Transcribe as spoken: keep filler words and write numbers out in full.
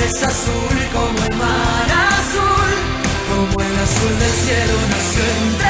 es azul como el mar azul, como el azul del cielo nació entre